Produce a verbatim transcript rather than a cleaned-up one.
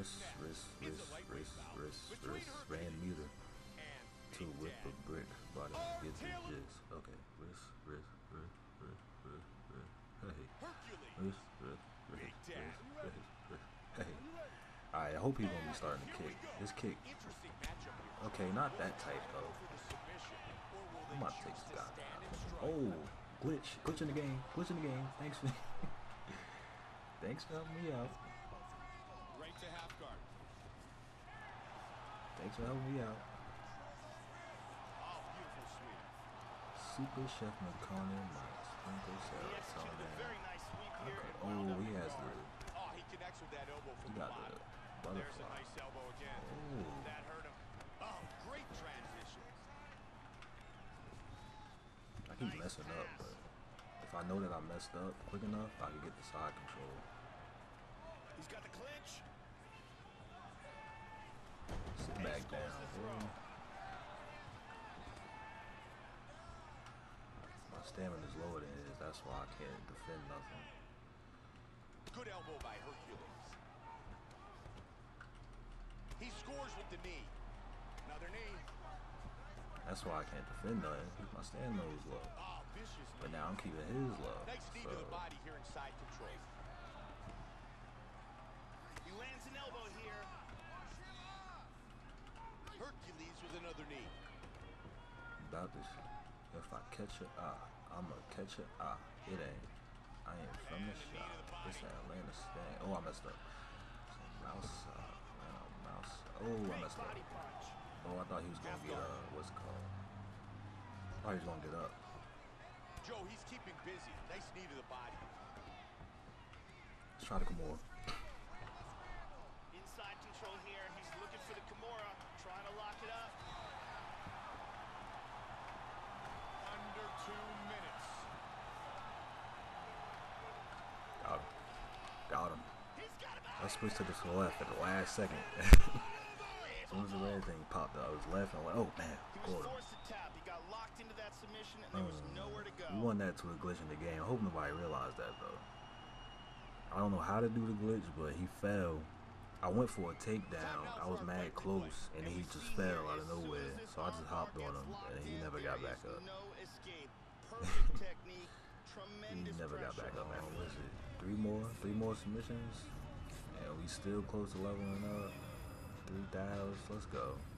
wrist, wrist, wrist, wrist, wrist, wrist, ran meter to whip a brick, but I get the gist. Okay, wrist, wrist, wrist, wrist, wrist, wrist, hey, wrist, wrist, wrist, wrist, wrist, wrist, hey. Alright, I hope he's gonna be starting to kick. His kick. Okay, not that tight though. I'm about to take this guy. Oh, glitch, glitch in the game, glitch in the game. Thanks for, thanks for helping me out. Right to half guard. Thanks for helping me out. Oh, beautiful sweep. Super Chef McConan, my sprinkle serotonin. Very nice sweep here. Oh, he has the. Oh, he connects with that elbow from He got the There's a butterfly. nice elbow again. Oh. That hurt him. Oh, great transition. I keep messing up, but if I know that I messed up quick enough, I can get the side control. He's got the clinch. Sit back down, bro. My stamina is lower than his, that's why I can't defend nothing. Good elbow by Hercules. He scores with the knee. Another knee. That's why I can't defend nothing, because my stamina is low. Oh, vicious. But now I'm keeping his low. Nice knee So to the body here in side control. He lands an elbow here. Hercules with another knee. about this, if I catch it, ah, I'ma catch it, ah, it ain't. I ain't from the shop. It's Atlanta stand. Oh, I messed up. Some mouse, uh, mouse. Oh, I messed up. Oh, I thought he was gonna get uh, what's it called? I thought he was gonna get up. Joe, he's keeping busy. Nice knee to the body. Let's try the Kimura. Inside control here. He's looking for the Kimura, trying to lock it up. Under two minutes. Got him. Got him. I switched to the left at the last second. As soon as the red thing popped up, I was left. And I went, oh man, He was forced to tap. He got locked into that submission, and there was um, nowhere to go. We won that to a glitch in the game. I hope nobody realized that though. I don't know how to do the glitch, but he fell. I went for a takedown. I was mad close, and then he just fell out of nowhere. So I just hopped on him, and he never got back up. No escape. Perfect technique. He Tremendous never got pressure. back up. Man, what is it? Three more, three more submissions, and we still close to leveling up. Three thousand. Let's go.